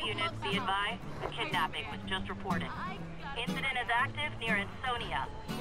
units be advised, a kidnapping was just reported. Incident is active near Ansonia.